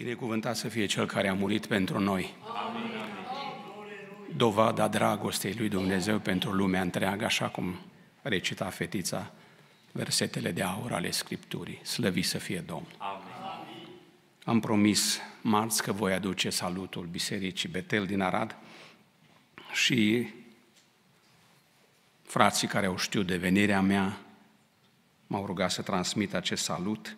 Binecuvântat să fie Cel care a murit pentru noi. Amin. Dovada dragostei lui Dumnezeu pentru lumea întreagă, așa cum recita fetița versetele de aur ale Scripturii. Slăvit să fie Domnul. Amin. Am promis marți că voi aduce salutul Bisericii Betel din Arad și frații care au știut de venirea mea m-au rugat să transmit acest salut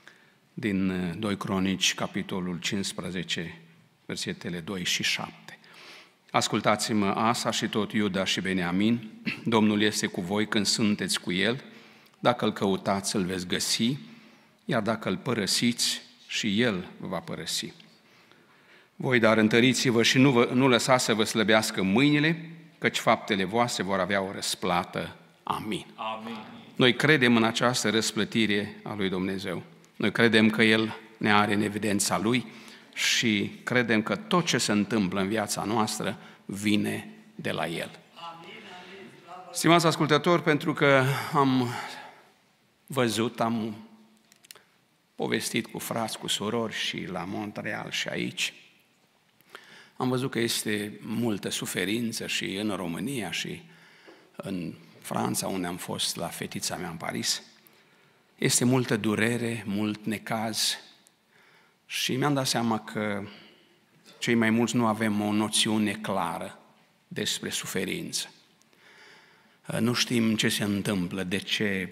din 2 Cronici, capitolul 15, versetele 2 și 7. Ascultați-mă, Asa și tot Iuda și Beniamin, Domnul este cu voi când sunteți cu El, dacă îl căutați, îl veți găsi, iar dacă îl părăsiți, și El vă va părăsi. Voi, dar, întăriți-vă și nu lăsați să vă slăbească mâinile, căci faptele voastre vor avea o răsplată. Amin. Amin. Noi credem în această răsplătire a lui Dumnezeu. Noi credem că El ne are în evidența Lui și credem că tot ce se întâmplă în viața noastră vine de la El. Stimați ascultători, pentru că am văzut, am povestit cu frați, cu surori și la Montreal și aici, am văzut că este multă suferință și în România și în Franța, unde am fost la fetița mea în Paris. Este multă durere, mult necaz și mi-am dat seama că cei mai mulți nu avem o noțiune clară despre suferință. Nu știm ce se întâmplă, de ce.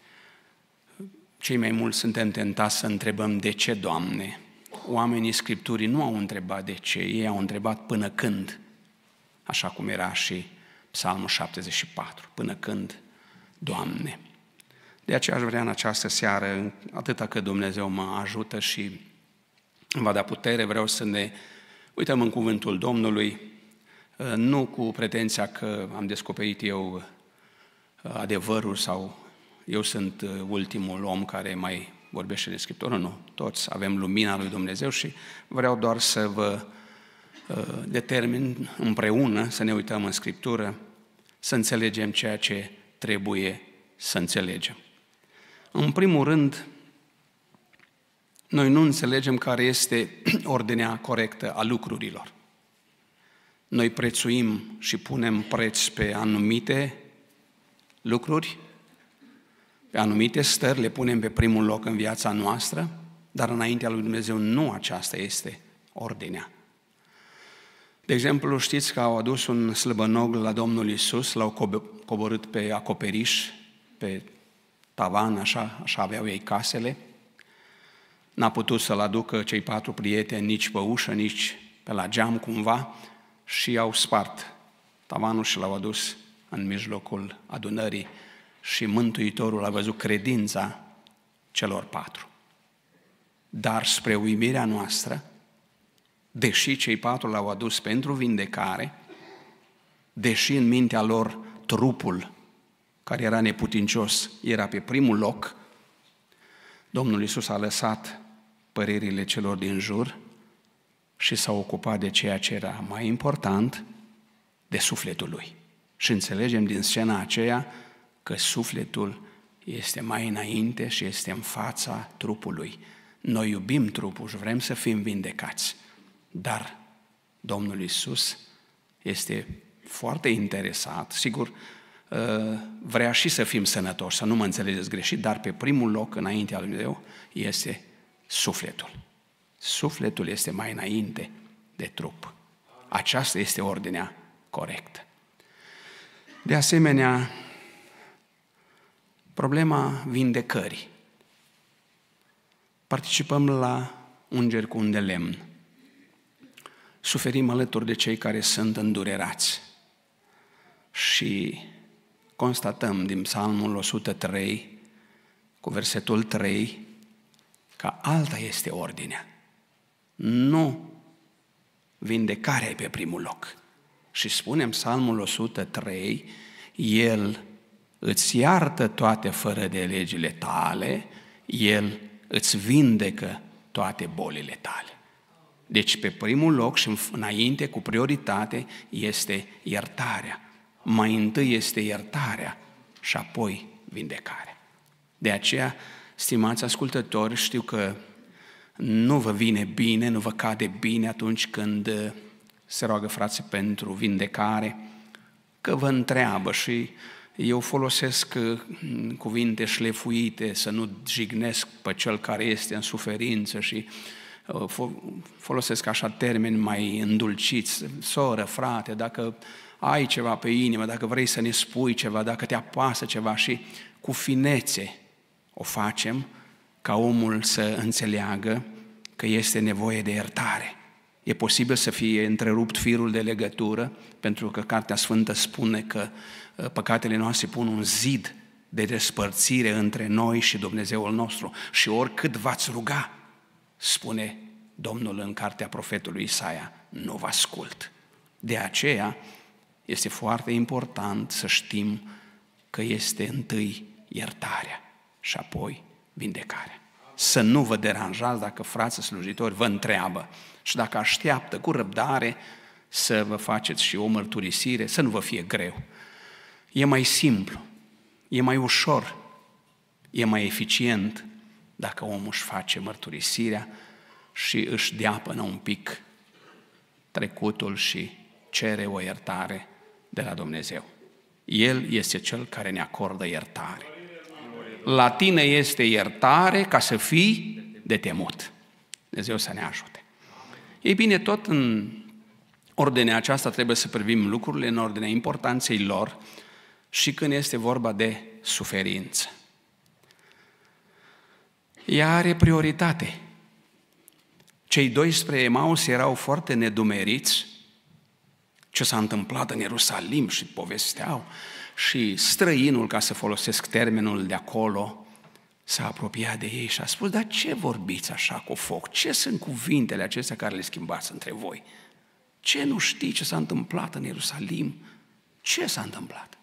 Cei mai mulți suntem tentați să întrebăm de ce, Doamne. Oamenii Scripturii nu au întrebat de ce, ei au întrebat până când, așa cum era și Psalmul 74, până când, Doamne. De aceea aș vrea în această seară, atâta că Dumnezeu mă ajută și îmi va da putere, vreau să ne uităm în cuvântul Domnului, nu cu pretenția că am descoperit eu adevărul sau eu sunt ultimul om care mai vorbește de Scriptură, nu. Toți avem lumina lui Dumnezeu și vreau doar să vă determin împreună să ne uităm în Scriptură, să înțelegem ceea ce trebuie să înțelegem. În primul rând, noi nu înțelegem care este ordinea corectă a lucrurilor. Noi prețuim și punem preț pe anumite lucruri, pe anumite stări, le punem pe primul loc în viața noastră, dar înaintea lui Dumnezeu nu aceasta este ordinea. De exemplu, știți că au adus un slăbănog la Domnul Iisus, l-au coborât pe acoperiș, pe tavan, așa aveau ei casele. N-a putut să-l aducă cei 4 prieteni nici pe ușă, nici pe la geam cumva și au spart tavanul și l-au adus în mijlocul adunării și Mântuitorul a văzut credința celor 4. Dar spre uimirea noastră, deși cei 4 l-au adus pentru vindecare, deși în mintea lor trupul care era neputincios era pe primul loc, Domnul Iisus a lăsat părerile celor din jur și s-a ocupat de ceea ce era mai important, de sufletul lui. Și înțelegem din scena aceea că sufletul este mai înainte și este în fața trupului. Noi iubim trupul și vrem să fim vindecați, dar Domnul Iisus este foarte interesat, sigur, vrea și să fim sănătoși, să nu mă înțelegeți greșit, dar pe primul loc înaintea lui Dumnezeu este sufletul. Sufletul este mai înainte de trup. Aceasta este ordinea corectă. De asemenea, problema vindecării. Participăm la ungeri cu un de lemn. Suferim alături de cei care sunt îndurerați. Și constatăm din Psalmul 103, cu versetul 3, că alta este ordinea. Nu vindecarea e pe primul loc. Și spunem Psalmul 103, El îți iartă toate fără de legile tale, El îți vindecă toate bolile tale. Deci pe primul loc și înainte, cu prioritate, este iertarea. Mai întâi este iertarea și apoi vindecarea. De aceea, stimați ascultători, știu că nu vă vine bine, nu vă cade bine atunci când se roagă frații pentru vindecare, că vă întreabă și eu folosesc cuvinte șlefuite, să nu jignesc pe cel care este în suferință și folosesc așa termeni mai îndulciți, soră, frate, dacă ai ceva pe inimă, dacă vrei să ne spui ceva, dacă te apasă ceva și cu finețe o facem ca omul să înțeleagă că este nevoie de iertare. E posibil să fie întrerupt firul de legătură, pentru că Cartea Sfântă spune că păcatele noastre pun un zid de despărțire între noi și Dumnezeul nostru. Și oricât v-ați ruga, spune Domnul în cartea profetului Isaia, nu vă ascult. De aceea este foarte important să știm că este întâi iertarea și apoi vindecarea. Să nu vă deranjați dacă frații slujitori vă întreabă și dacă așteaptă cu răbdare să vă faceți și o mărturisire, să nu vă fie greu. E mai simplu, e mai ușor, e mai eficient dacă omul își face mărturisirea și își deapănă un pic trecutul și cere o iertare de la Dumnezeu. El este Cel care ne acordă iertare. La tine este iertare ca să fii de temut. Dumnezeu să ne ajute. Ei bine, tot în ordinea aceasta trebuie să privim lucrurile în ordinea importanței lor și când este vorba de suferință. Ea are prioritate. Cei 2 spre Emaus erau foarte nedumeriți ce s-a întâmplat în Ierusalim și povesteau și străinul, ca să folosesc termenul de acolo, s-a apropiat de ei și a spus, dar ce vorbiți așa cu foc? Ce sunt cuvintele acestea care le schimbați între voi? Ce nu știi ce s-a întâmplat în Ierusalim? Ce s-a întâmplat?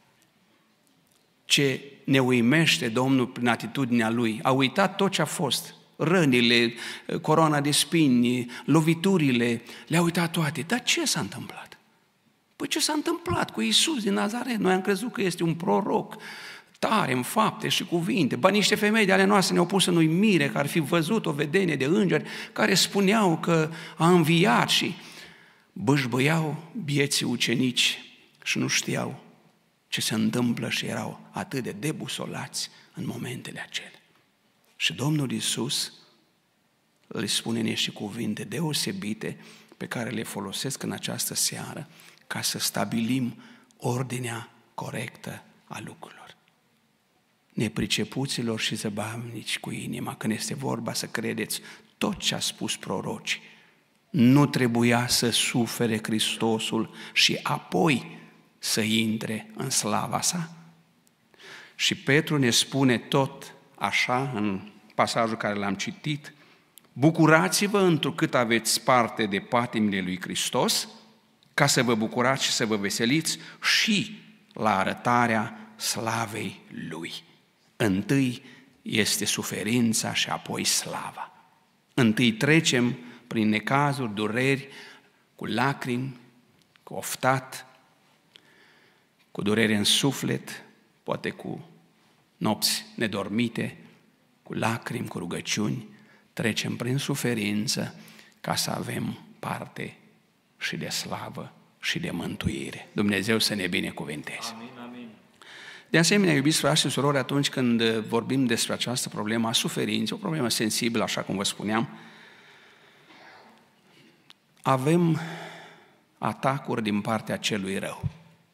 Ce ne uimește Domnul prin atitudinea Lui? A uitat tot ce a fost. Rănile, coroana de spini, loviturile, le-a uitat toate. Dar ce s-a întâmplat? Păi ce s-a întâmplat cu Iisus din Nazaret? Noi am crezut că este un proroc tare în fapte și cuvinte. Ba niște femei de ale noastre ne-au pus în uimire că ar fi văzut o vedenie de îngeri care spuneau că a înviat și bâșbâiau bieții ucenici și nu știau ce se întâmplă și erau atât de debusolați în momentele acelea. Și Domnul Iisus le spune niște cuvinte deosebite pe care le folosesc în această seară ca să stabilim ordinea corectă a lucrurilor. Nepricepuților și zăbavnici cu inima, când este vorba să credeți tot ce a spus prorocii, nu trebuia să sufere Hristosul și apoi să intre în slava sa? Și Petru ne spune tot așa în pasajul care l-am citit, bucurați-vă întrucât aveți parte de patimile lui Hristos, ca să vă bucurați și să vă veseliți și la arătarea slavei Lui. Întâi este suferința și apoi slava. Întâi trecem prin necazuri, dureri, cu lacrimi, cu oftat, cu durere în suflet, poate cu nopți nedormite, cu lacrimi, cu rugăciuni, trecem prin suferință ca să avem parte și de slavă și de mântuire. Dumnezeu să ne binecuvânteze. Amin, amin. De asemenea, iubiți frați și surori, atunci când vorbim despre această problemă a suferinței, o problemă sensibilă, așa cum vă spuneam, avem atacuri din partea celui rău.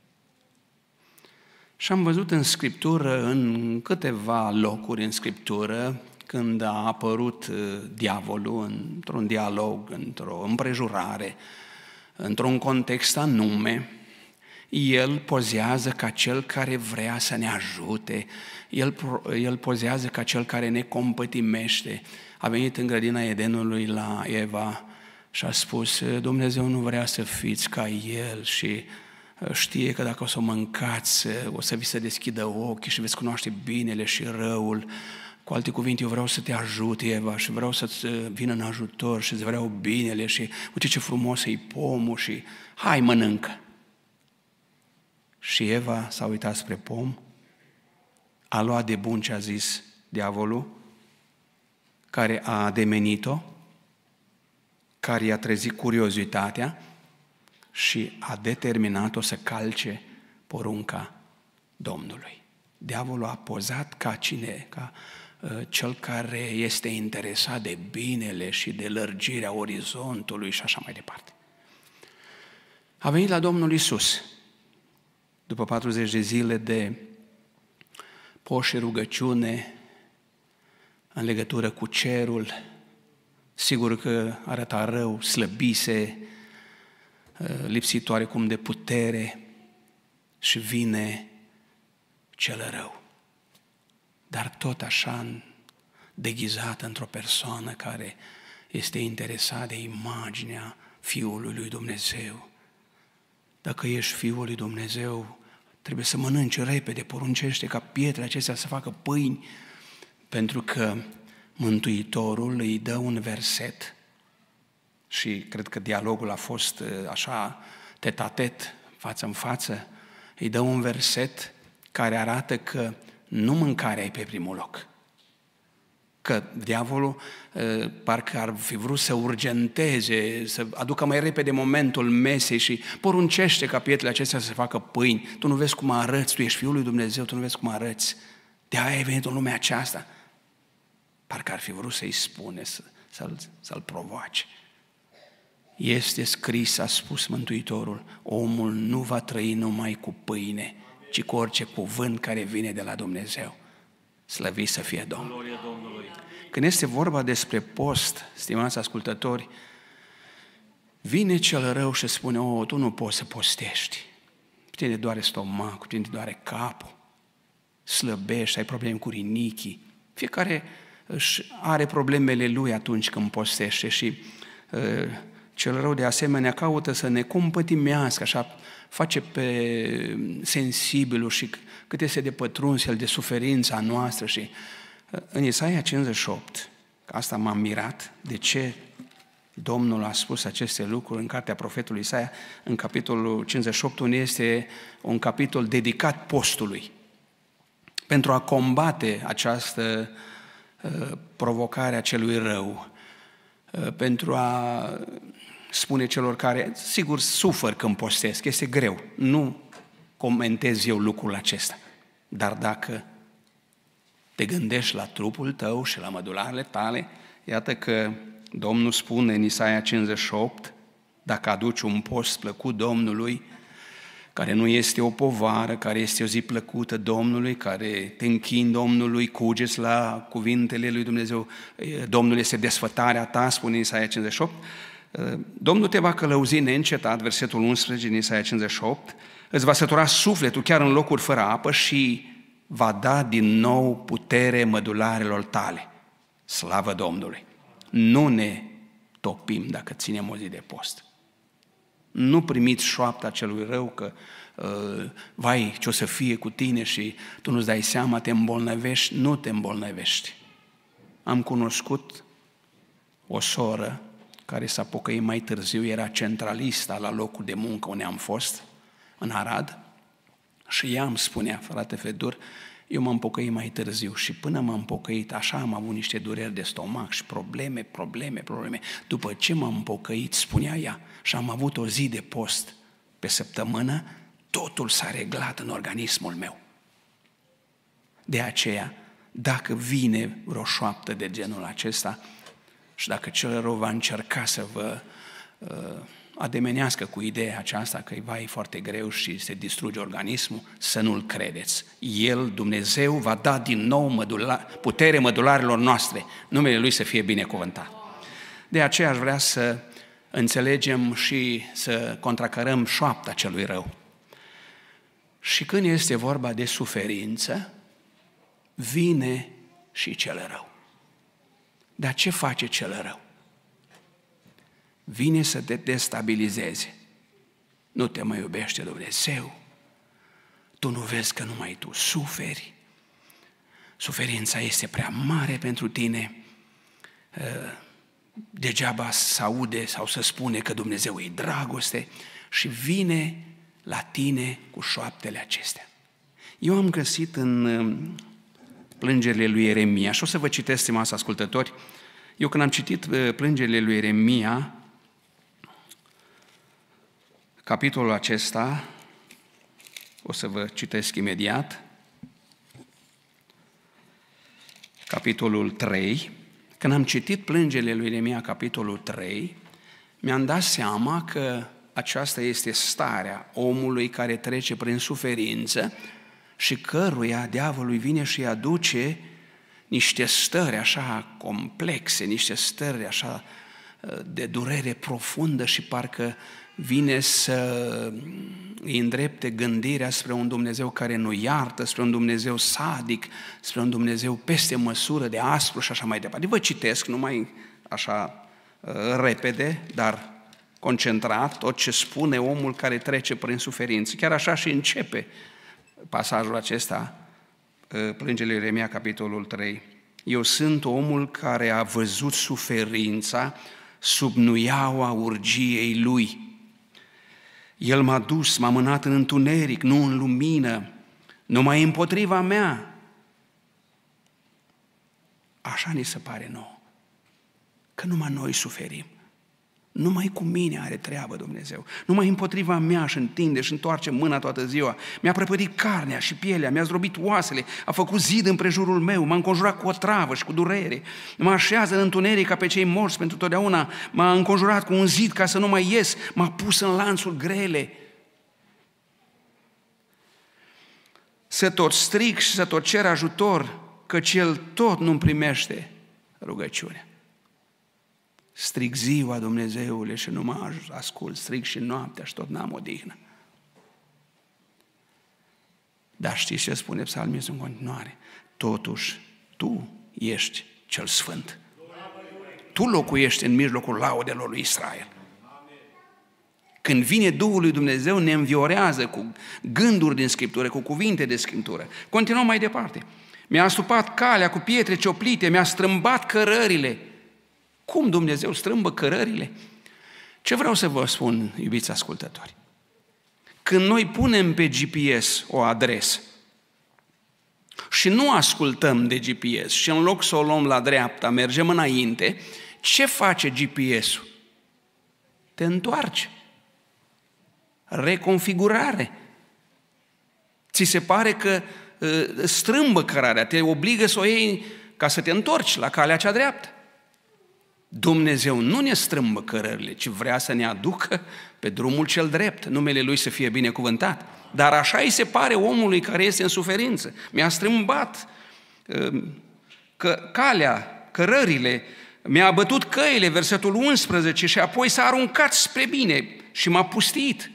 Și am văzut în Scriptură, în câteva locuri în Scriptură, când a apărut diavolul într-un dialog, într-o împrejurare, într-un context anume, el pozează ca cel care vrea să ne ajute, el pozează ca cel care ne compătimește. A venit în grădina Edenului la Eva și a spus, Dumnezeu nu vrea să fiți ca el și știe că dacă o să o mâncați, o să vi se deschidă ochii și veți cunoaște binele și răul. Cu alte cuvinte, eu vreau să te ajut, Eva, și vreau să-ți vin în ajutor și îți vreau binele și uite ce frumos e pomul și hai, mănâncă. Și Eva s-a uitat spre pom, a luat de bun ce a zis diavolul, care a ademenit-o care i-a trezit curiozitatea și a determinat-o să calce porunca Domnului. Diavolul a pozat ca cine? Ca cel care este interesat de binele și de lărgirea orizontului și așa mai departe. A venit la Domnul Iisus, după 40 de zile de post și rugăciune în legătură cu cerul. Sigur că arăta rău, slăbise, lipsit oarecum de putere și vine cel rău. Dar tot așa deghizat într-o persoană care este interesat de imaginea Fiului lui Dumnezeu. Dacă ești Fiul lui Dumnezeu, trebuie să mănânci repede, poruncește ca pietrele acestea să facă pâini, pentru că Mântuitorul îi dă un verset și cred că dialogul a fost așa tet-a-tet, față în față, îi dă un verset care arată că nu mâncarea e pe primul loc. Că diavolul parcă ar fi vrut să urgenteze, să aducă mai repede momentul mesei și poruncește ca pietrele acestea să facă pâini. Tu nu vezi cum arăți, tu ești Fiul lui Dumnezeu, tu nu vezi cum arăți. De-aia ai venit în lumea aceasta. Parcă ar fi vrut să-i spune, să-l provoace. Este scris, a spus Mântuitorul, omul nu va trăi numai cu pâine, ci cu orice cuvânt care vine de la Dumnezeu. Slăvit să fie Domnul! Când este vorba despre post, stimați ascultători, vine cel rău și spune, tu nu poți să postești. Pe tine doare stomacul, pe tine doare capul, slăbești, ai probleme cu rinichii. Fiecare își are problemele lui atunci când postește și cel rău de asemenea caută să ne compătimească, așa face pe sensibilul și cât este de pătruns el de suferința noastră. Și în Isaia 58, asta m-am mirat, de ce Domnul a spus aceste lucruri în cartea profetului Isaia, în capitolul 58, unde este un capitol dedicat postului, pentru a combate această provocare a celui rău, pentru a spune celor care, sigur, sufer când postesc, este greu, nu comentez eu lucrul acesta, dar dacă te gândești la trupul tău și la mădularele tale, iată că Domnul spune în Isaia 58, dacă aduci un post plăcut Domnului, care nu este o povară, care este o zi plăcută Domnului, care te închini Domnului, cugeți la cuvintele lui Dumnezeu, Domnul este desfătarea ta, spune Isaia 58, Domnul te va călăuzi neîncetat, versetul 11 din Isaia 58, îți va sătura sufletul chiar în locuri fără apă și va da din nou putere mădularelor tale. Slavă Domnului! Nu ne topim dacă ținem o zi de post. Nu primiți șoapta celui rău că vai, ce o să fie cu tine și tu nu-ți dai seama, te îmbolnăvești. Nu te îmbolnăvești. Am cunoscut o soră care s-a pocăit mai târziu, era centralista la locul de muncă unde am fost, în Arad, și ea îmi spunea, frate Fedur, eu m-am pocăit mai târziu și până m-am pocăit, așa am avut niște dureri de stomac și probleme. După ce m-am pocăit, spunea ea, și am avut o zi de post pe săptămână, totul s-a reglat în organismul meu. De aceea, dacă vine vreo șoaptă de genul acesta și dacă cel rău va încerca să vă ademenească cu ideea aceasta că e foarte greu și se distruge organismul, să nu-l credeți. El, Dumnezeu, va da din nou putere mădularelor noastre. Numele Lui să fie binecuvântat. De aceea aș vrea să înțelegem și să contracarăm șoapta celui rău. Și când este vorba de suferință, vine și cel rău. Dar ce face cel rău? Vine să te destabilizeze. Nu te mai iubește Dumnezeu, tu nu vezi că numai tu suferi, suferința este prea mare pentru tine, degeaba să aude sau să spune că Dumnezeu e dragoste și vine la tine cu șoaptele acestea. Eu am găsit în plângerile lui Ieremia și o să vă citesc, stimați ascultători, eu când am citit plângerile lui Ieremia, capitolul acesta, o să vă citesc imediat, capitolul 3. Când am citit plângerile lui Ieremia, capitolul 3, mi-am dat seama că aceasta este starea omului care trece prin suferință și căruia diavolul vine și îi aduce niște stări așa complexe, niște stări așa de durere profundă și parcă vine să îi îndrepte gândirea spre un Dumnezeu care nu iartă, spre un Dumnezeu sadic, spre un Dumnezeu peste măsură de aspru și așa mai departe. Vă citesc numai așa repede, dar concentrat, tot ce spune omul care trece prin suferință. Chiar așa și începe pasajul acesta, plângerile lui Ieremia, capitolul 3. Eu sunt omul care a văzut suferința sub nuiaua urgiei lui. El m-a dus, m-a mânat în întuneric, nu în lumină, numai împotriva mea. Așa ni se pare nouă, că numai noi suferim. Numai cu mine are treabă Dumnezeu. Numai împotriva mea își întinde și întoarce mâna toată ziua. Mi-a prăpădit carnea și pielea, mi-a zdrobit oasele, a făcut zid împrejurul meu, m-a înconjurat cu o travă și cu durere, mă așează în întuneric ca pe cei morți pentru totdeauna, m-a înconjurat cu un zid ca să nu mai ies, m-a pus în lanțuri grele. Să tot strig și să tot cer ajutor, căci El tot nu-mi primește rugăciunea. Strig ziua, Dumnezeule, și nu mă ascult, strig și noaptea și tot n-am odihnă. Dar știți ce spune psalmistul în continuare? Totuși, Tu ești cel sfânt. Tu locuiești în mijlocul laudelor lui Israel. Când vine Duhul lui Dumnezeu, ne înviorează cu gânduri din Scriptură, cu cuvinte de Scriptură. Continuăm mai departe. Mi-a astupat calea cu pietre cioplite, mi-a strâmbat cărările. Cum Dumnezeu strâmbă cărările? Ce vreau să vă spun, iubiți ascultători? Când noi punem pe GPS o adresă și nu ascultăm de GPS și în loc să o luăm la dreapta, mergem înainte, ce face GPS-ul? Te întoarce. Reconfigurare. Ți se pare că strâmbă cărarea, te obligă să o iei ca să te întorci la calea cea dreaptă. Dumnezeu nu ne strâmbă cărările, ci vrea să ne aducă pe drumul cel drept, numele Lui să fie binecuvântat. Dar așa îi se pare omului care este în suferință. Mi-a strâmbat calea, cărările, mi-a bătut căile, versetul 11, și apoi s-a aruncat spre bine și m-a pustit.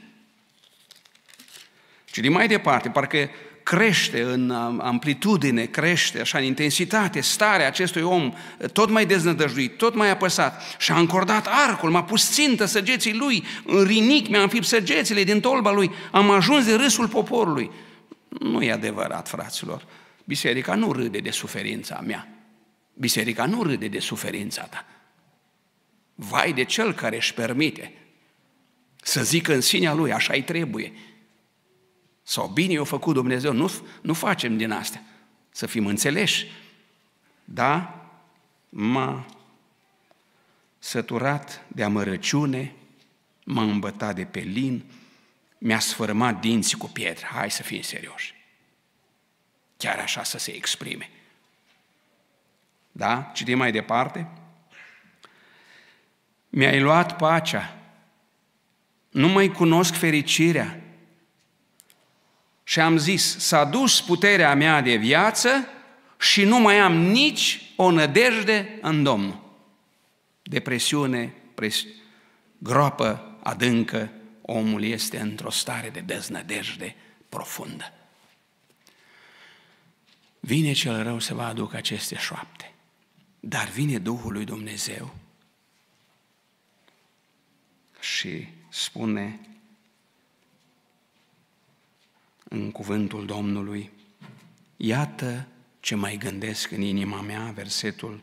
Și din mai departe, parcă crește în amplitudine, crește așa în intensitate starea acestui om, tot mai deznădăjduit, tot mai apăsat, și a încordat arcul, m-a pus țintă săgeții lui, în rinic mi-a înfipt săgețile din tolba lui, am ajuns de râsul poporului. Nu e adevărat, fraților, biserica nu râde de suferința mea, biserica nu râde de suferința ta. Vai de cel care își permite să zică în sinea lui, așa-i trebuie. Sau bine i-a făcut Dumnezeu, nu facem din astea, să fim înțeleși. Da, m-a săturat de amărăciune, m-a îmbătat de pelin, mi-a sfărâmat dinții cu pietre. Hai să fim serioși. Chiar așa să se exprime. Da? Citim mai departe. Mi-ai luat pacea, nu mai cunosc fericirea. Și am zis, s-a dus puterea mea de viață și nu mai am nici o nădejde în Domnul. Depresiune, groapă adâncă, omul este într-o stare de deznădejde profundă. Vine cel rău să vă aducă aceste șoapte, dar vine Duhul lui Dumnezeu și spune în cuvântul Domnului, iată ce mai gândesc în inima mea, versetul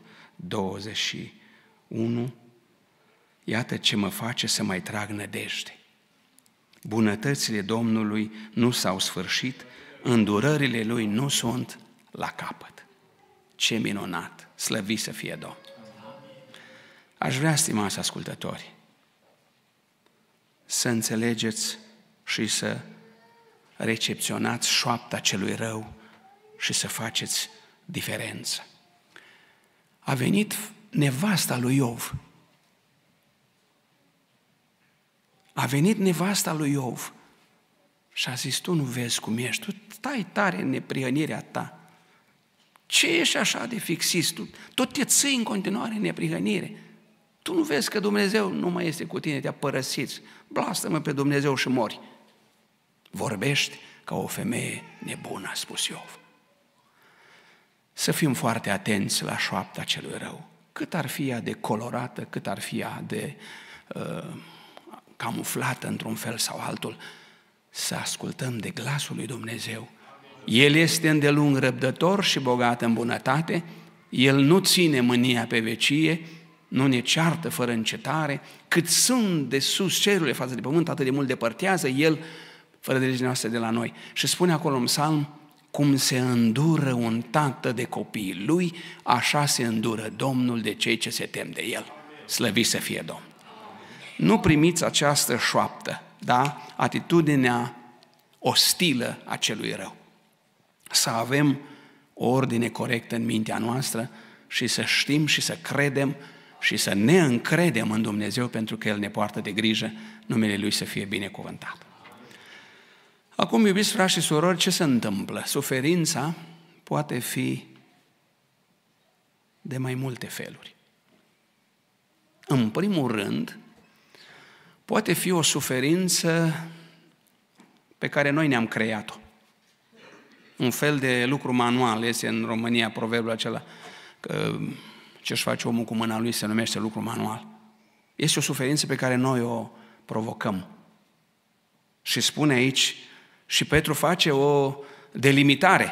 21, iată ce mă face să mai trag nădejde. Bunătățile Domnului nu s-au sfârșit, îndurările Lui nu sunt la capăt. Ce minunat! Slăvit să fie Domnul! Aș vrea, stimați ascultători, să înțelegeți și să recepționați șoapta celui rău și să faceți diferență. A venit nevasta lui Iov. A venit nevasta lui Iov și a zis, tu nu vezi cum ești, tu stai tare în neprihănirea ta. Ce ești așa de fixist? Tu tot te ții în continuare în neprihănire. Tu nu vezi că Dumnezeu nu mai este cu tine, te-a părăsit. Blastă-mă pe Dumnezeu și mori. Vorbești ca o femeie nebună, a spus Iov. Să fim foarte atenți la șoapta celui rău. Cât ar fi ea de colorată, cât ar fi ea de camuflată într-un fel sau altul, să ascultăm de glasul lui Dumnezeu. El este îndelung răbdător și bogat în bunătate, El nu ține mânia pe vecie, nu ne ceartă fără încetare, cât sunt de sus cerurile față de pământ, atât de mult depărtează El fără de legile noastre de la noi. Și spune acolo în psalm, cum se îndură un tată de copiii lui, așa se îndură Domnul de cei ce se tem de El. Slăvit să fie Domnul! Nu primiți această șoaptă, da? Atitudinea ostilă a celui rău. Să avem o ordine corectă în mintea noastră și să știm și să credem și să ne încredem în Dumnezeu pentru că El ne poartă de grijă, numele Lui să fie binecuvântat. Acum, iubiți frați și surori, ce se întâmplă? Suferința poate fi de mai multe feluri. În primul rând, poate fi o suferință pe care noi ne-am creat-o. Un fel de lucru manual, este în România proverbul acela, că ce-și face omul cu mâna lui se numește lucru manual. Este o suferință pe care noi o provocăm. Și spune aici, și Petru face o delimitare.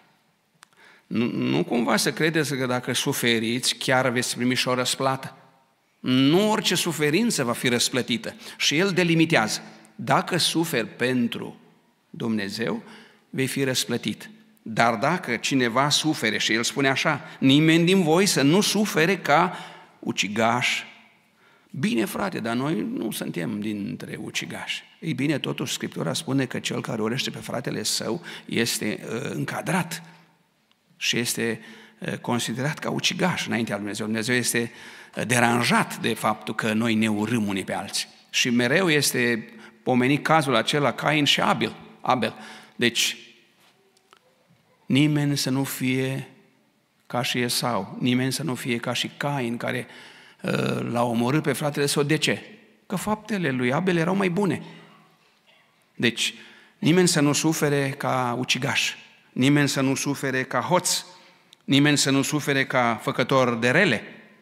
Nu cumva să credeți că dacă suferiți, chiar veți primi și o răsplată. Nu orice suferință va fi răsplătită. Și el delimitează. Dacă suferi pentru Dumnezeu, vei fi răsplătit. Dar dacă cineva sufere, și el spune așa, nimeni din voi să nu sufere ca ucigaș. Bine, frate, dar noi nu suntem dintre ucigași. Ei bine, totuși Scriptura spune că cel care urăște pe fratele său este încadrat și este considerat ca ucigaș înaintea lui Dumnezeu. Dumnezeu este deranjat de faptul că noi ne urâm unii pe alții. Și mereu este pomenit cazul acela Cain și Abel. Deci, nimeni să nu fie ca și Esau, nimeni să nu fie ca și Cain, care l-a omorât pe fratele său. De ce? Că faptele lui Abel erau mai bune. Deci, nimeni să nu sufere ca ucigaș, nimeni să nu sufere ca hoț, nimeni să nu sufere ca făcător de rele.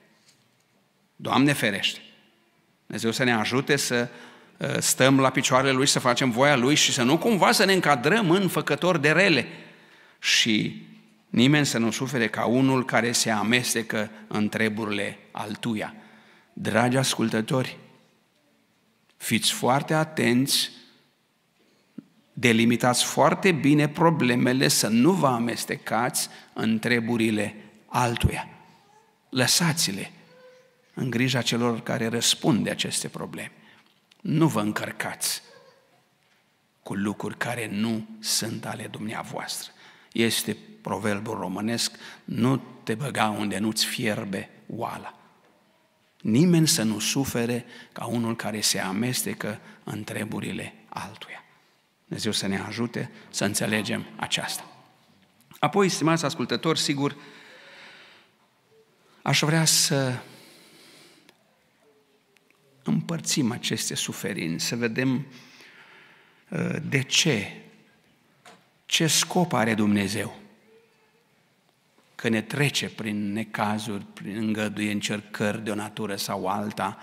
Doamne ferește! Dumnezeu să ne ajute să stăm la picioarele Lui, să facem voia Lui și să nu cumva să ne încadrăm în făcători de rele. Și nimeni să nu sufere ca unul care se amestecă în treburile altuia. Dragi ascultători, fiți foarte atenți, delimitați foarte bine problemele, să nu vă amestecați în treburile altuia. Lăsați-le în grija celor care răspund de aceste probleme. Nu vă încărcați cu lucruri care nu sunt ale dumneavoastră. Este proverbul românesc, nu te băga unde nu-ți fierbe oala. Nimeni să nu sufere ca unul care se amestecă în treburile altuia. Dumnezeu să ne ajute să înțelegem aceasta. Apoi, stimați ascultători, sigur, aș vrea să împărțim aceste suferințe, să vedem de ce scop are Dumnezeu că ne trece prin necazuri, prin îngăduie încercări de o natură sau alta.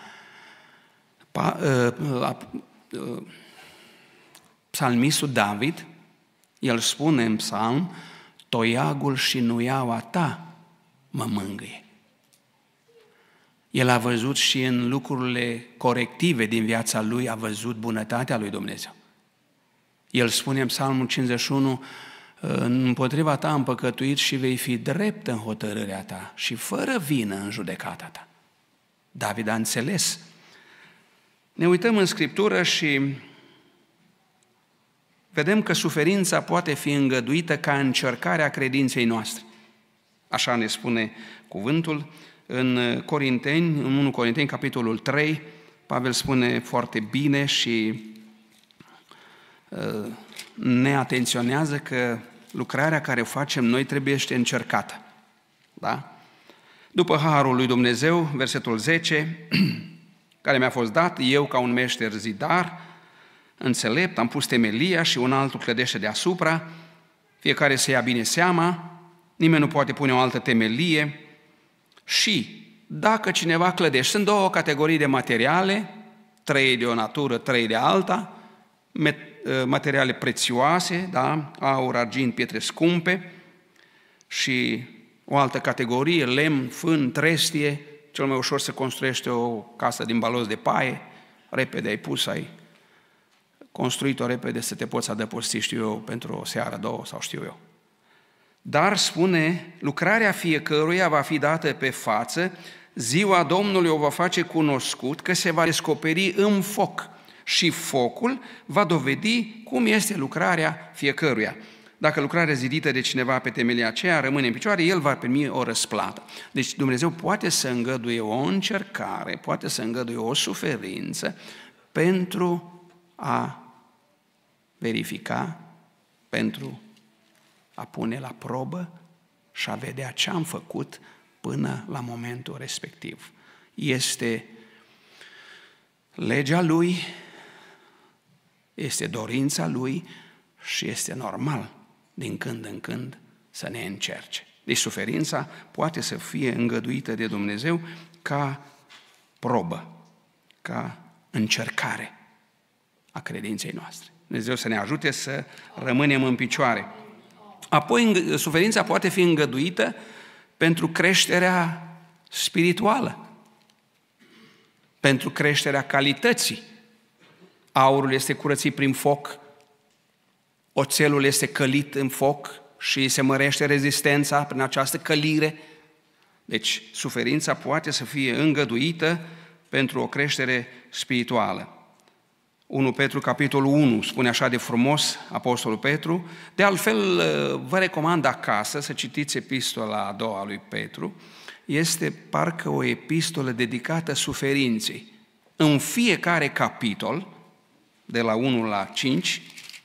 Psalmistul David, el spune în psalm, toiagul și nuiaua ta mă mângâie. El a văzut și în lucrurile corective din viața lui, a văzut bunătatea lui Dumnezeu. El spune în psalmul 51, împotriva ta am păcătuit și vei fi drept în hotărârea ta și fără vină în judecata ta. David a înțeles Ne uităm în Scriptură și vedem că suferința poate fi îngăduită ca încercarea credinței noastre. Așa ne spune cuvântul în Corinteni, în 1 Corinteni, capitolul 3, Pavel spune foarte bine și ne atenționează că lucrarea care o facem noi trebuie să încercată. Da? După harul lui Dumnezeu, versetul 10, care mi-a fost dat, eu ca un meșter zidar, înțelept, am pus temelia și un altul clădește deasupra, fiecare să ia bine seama, nimeni nu poate pune o altă temelie și dacă cineva clădește, sunt două categorii de materiale, 3 de o natură, 3 de alta, materiale prețioase, da? Aur, argint, pietre scumpe și o altă categorie, lemn, fân, trestie, cel mai ușor se construiește o casă din balos de paie, repede ai pus, ai construit-o repede să te poți adăposti, știu eu, pentru o seară, două sau știu eu. Dar, spune, lucrarea fiecăruia va fi dată pe față, ziua Domnului o va face cunoscut, că se va descoperi în foc și focul va dovedi cum este lucrarea fiecăruia. Dacă lucrarea zidită de cineva pe temelia aceea rămâne în picioare, el va primi o răsplată. Deci Dumnezeu poate să îngăduie o încercare, poate să îngăduie o suferință pentru a verifica, pentru a pune la probă și a vedea ce am făcut până la momentul respectiv. Este legea Lui, este dorința Lui și este normal din când în când să ne încerce. Deci suferința poate să fie îngăduită de Dumnezeu ca probă, ca încercare a credinței noastre. Dumnezeu să ne ajute să rămânem în picioare. Apoi, suferința poate fi îngăduită pentru creșterea spirituală, pentru creșterea calității. Aurul este curățit prin foc, oțelul este călit în foc și se mărește rezistența prin această călire. Deci, suferința poate să fie îngăduită pentru o creștere spirituală. 1 Petru, capitolul 1, spune așa de frumos Apostolul Petru. De altfel, vă recomand acasă să citiți epistola a doua lui Petru. Este parcă o epistolă dedicată suferinței. În fiecare capitol, de la 1 la 5,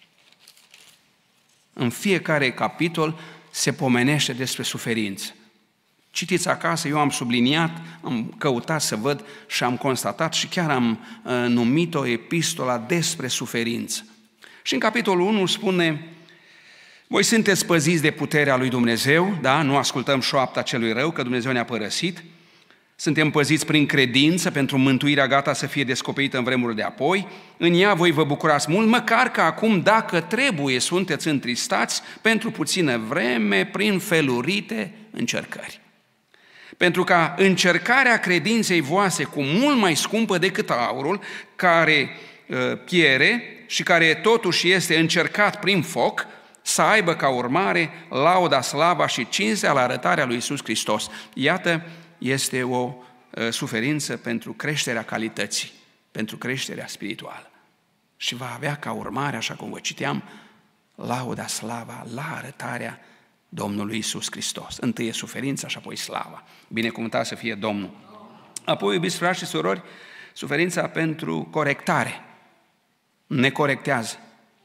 în fiecare capitol se pomenește despre suferință. Citiți acasă, eu am subliniat, am căutat să văd și am constatat și chiar am numit-o epistola despre suferință. Și în capitolul 1 spune: voi sunteți păziți de puterea lui Dumnezeu, da? Nu ascultăm șoapta celui rău, că Dumnezeu ne-a părăsit. Suntem păziți prin credință pentru mântuirea gata să fie descoperită în vremurile de apoi. În ea voi vă bucurați mult, măcar că acum, dacă trebuie, sunteți întristați pentru puțină vreme prin felurite încercări. Pentru ca încercarea credinței voastre, cu mult mai scumpă decât aurul, care piere și care totuși este încercat prin foc, să aibă ca urmare lauda, slava și cinstea la arătarea lui Iisus Hristos. Iată, este o suferință pentru creșterea calității, pentru creșterea spirituală. Și va avea ca urmare, așa cum vă citeam, lauda, slava la arătarea Domnului Iisus Hristos. Întâi e suferința și apoi slava. Binecuvântat să fie Domnul. Apoi, iubiți frați și surori, suferința pentru corectare. Ne corectează.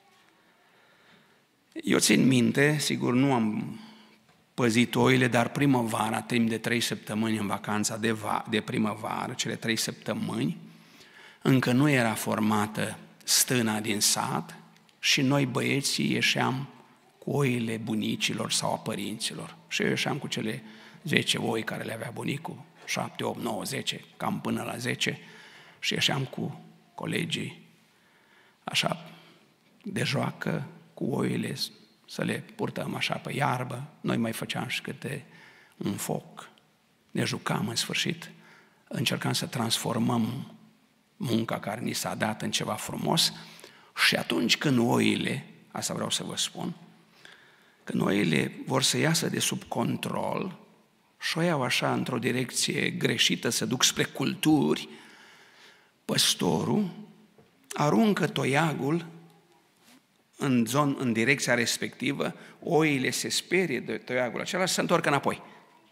Eu țin minte, sigur nu am păzit oile, dar primăvara, timp de 3 săptămâni în vacanța de primăvară, cele 3 săptămâni, încă nu era formată stâna din sat și noi băieții ieșeam cu oile bunicilor sau a părinților. Și eu ieșeam cu cele 10 oi care le avea bunicul, 7, 8, 9, 10, cam până la 10, și ieșeam cu colegii, așa, de joacă, cu oile, să le purtăm așa pe iarbă. Noi mai făceam și câte un foc. Ne jucam în sfârșit. Încercam să transformăm munca care ni s-a dat în ceva frumos. Și atunci când oile, asta vreau să vă spun, când oile vor să iasă de sub control și o iau așa într-o direcție greșită, să duc spre culturi, păstorul aruncă toiagul în direcția respectivă, oile se sperie de toiagul acela și se întorc înapoi.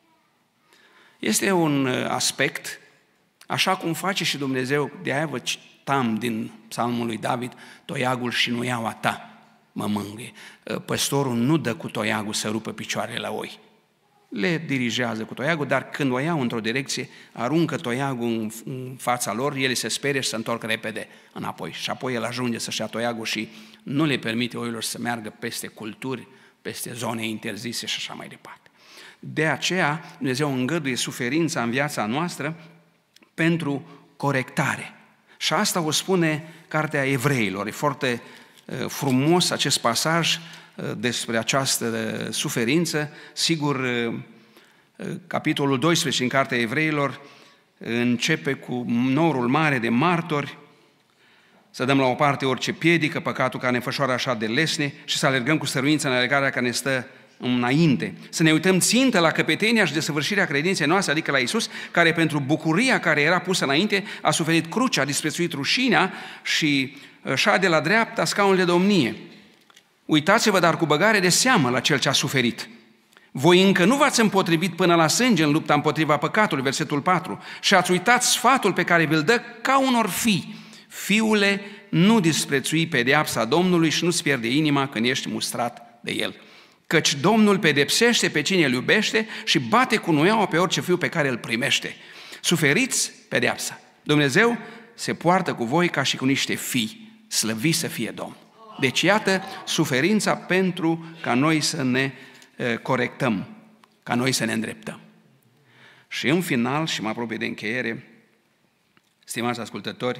Este un aspect, așa cum face și Dumnezeu, de-aia vă citam din psalmul lui David, toiagul și nuiaua ta mă mângâie. Păstorul nu dă cu toiagul să rupă picioarele la oi. Le dirigează cu toiagul, dar când o iau într-o direcție, aruncă toiagul în fața lor, ele se sperie și se întorc repede înapoi. Și apoi el ajunge să-și ia toiagul și nu le permite oilor să meargă peste culturi, peste zone interzise și așa mai departe. De aceea Dumnezeu îngăduie suferința în viața noastră pentru corectare. Și asta o spune Cartea Evreilor. E foarte frumos acest pasaj despre această suferință. Sigur, capitolul 12 în Cartea Evreilor începe cu norul mare de martori, să dăm la o parte orice piedică, păcatul care ne fășoară așa de lesne și să alergăm cu stăruință în alergarea care ne stă înainte. Să ne uităm țintă la căpetenia și desăvârșirea credinței noastre, adică la Iisus, care pentru bucuria care era pusă înainte a suferit crucea, a disprețuit rușinea și șade la dreapta scaunul de domnie. Uitați-vă dar cu băgare de seamă la cel ce a suferit. Voi încă nu v-ați împotrivit până la sânge în lupta împotriva păcatului, versetul 4, și ați uitat sfatul pe care vi-l dă ca unor fii. Fiule, nu disprețui pedeapsa Domnului și nu-ți pierde inima când ești mustrat de El. Căci Domnul pedepsește pe cine îl iubește și bate cu nuiaua pe orice fiu pe care îl primește. Suferiți pedeapsa. Dumnezeu se poartă cu voi ca și cu niște fii. Slăviți să fie Domnul. Deci iată suferința pentru ca noi să ne corectăm, ca noi să ne îndreptăm. Și în final, și mă apropie de încheiere, stimați ascultători,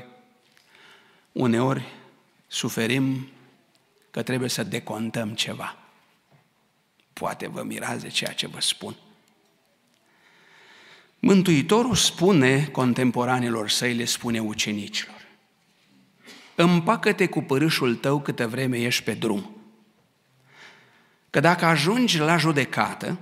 uneori suferim că trebuie să decontăm ceva. Poate vă mirați de ceea ce vă spun. Mântuitorul spune contemporanilor săi, le spune ucenicilor: împacă-te cu părâșul tău câtă vreme ești pe drum. Că dacă ajungi la judecată,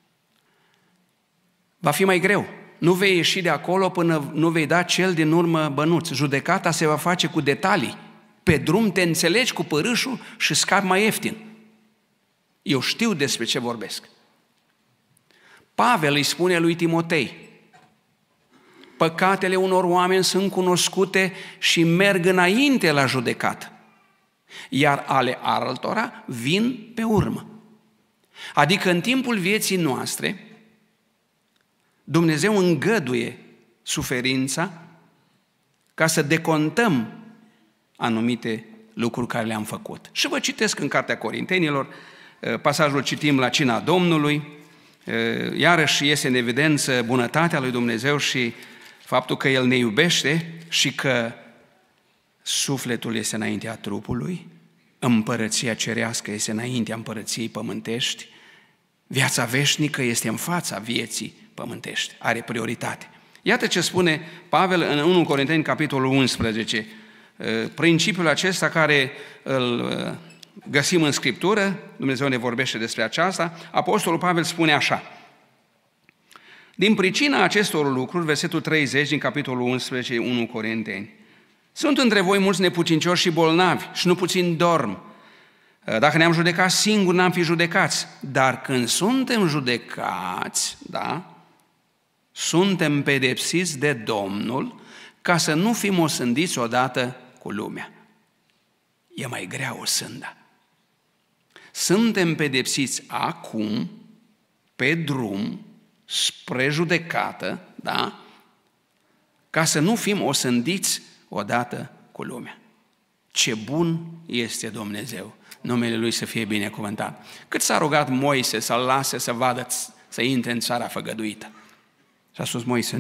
va fi mai greu. Nu vei ieși de acolo până nu vei da cel din urmă bănuț. Judecata se va face cu detalii. Pe drum te înțelegi cu părâșul și scapi mai ieftin. Eu știu despre ce vorbesc. Pavel îi spune lui Timotei: păcatele unor oameni sunt cunoscute și merg înainte la judecată, iar ale altora vin pe urmă. Adică în timpul vieții noastre, Dumnezeu îngăduie suferința ca să decontăm anumite lucruri care le-am făcut. Și vă citesc în Cartea Corintenilor, pasajul citim la cina Domnului, iarăși iese în evidență bunătatea lui Dumnezeu și faptul că El ne iubește și că sufletul este înaintea trupului, împărăția cerească este înaintea împărăției pământești, viața veșnică este în fața vieții pământești, are prioritate. Iată ce spune Pavel în 1 Corinteni, capitolul 11, principiul acesta care îl găsim în Scriptură, Dumnezeu ne vorbește despre aceasta, Apostolul Pavel spune așa: din pricina acestor lucruri, versetul 30 din capitolul 11, 1 Corinteni, sunt între voi mulți nepucincioși și bolnavi și nu puțin dorm. Dacă ne-am judecat singuri, n-am fi judecați. Dar când suntem judecați, da, suntem pedepsiți de Domnul ca să nu fim osândiți odată cu lumea. E mai grea osânda. Suntem pedepsiți acum, pe drum, spre judecată, da, ca să nu fim osândiți odată cu lumea. Ce bun este Dumnezeu! Numele Lui să fie binecuvântat. Cât s-a rugat Moise să-l lase să vadă, să intre în țara făgăduită. Și a spus Moise: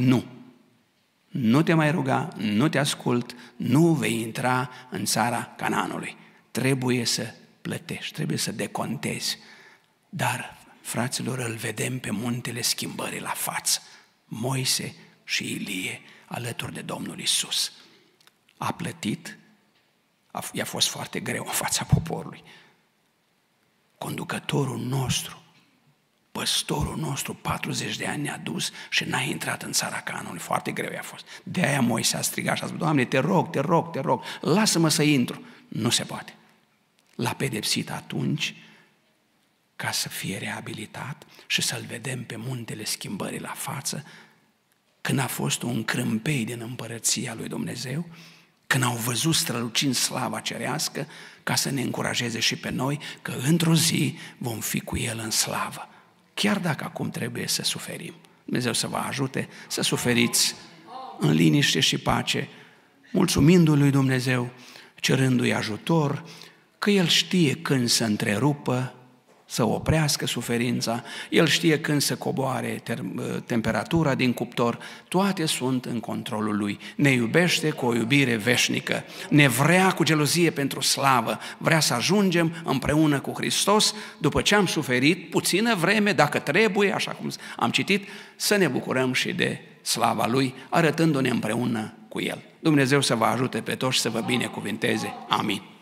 nu te mai ruga, nu te ascult, nu vei intra în țara Canaanului. Trebuie să plătești, trebuie să decontezi. Dar, fraților, îl vedem pe muntele schimbării la față. Moise și Ilie alături de Domnul Iisus. A plătit, i-a fost foarte greu în fața poporului. Conducătorul nostru păstorul nostru 40 de ani ne-a dus și n-a intrat în țara Canaanului. Foarte greu i-a fost. De-aia Moise a strigat și a spus, Doamne, te rog, lasă-mă să intru. Nu se poate. L-a pedepsit atunci ca să fie reabilitat și să-l vedem pe muntele schimbării la față, când a fost un crâmpei din împărăția lui Dumnezeu, când au văzut strălucind slava cerească, ca să ne încurajeze și pe noi că într-o zi vom fi cu El în slavă. Chiar dacă acum trebuie să suferim. Dumnezeu să vă ajute să suferiți în liniște și pace, mulțumindu-Lui lui Dumnezeu, cerându-i ajutor, că El știe când să întrerupă, să oprească suferința, El știe când să coboare temperatura din cuptor, toate sunt în controlul Lui. Ne iubește cu o iubire veșnică, ne vrea cu gelozie pentru slavă, vrea să ajungem împreună cu Hristos, după ce am suferit puțină vreme, dacă trebuie, așa cum am citit, să ne bucurăm și de slava Lui, arătându-ne împreună cu El. Dumnezeu să vă ajute pe toți să vă binecuvinteze. Amin.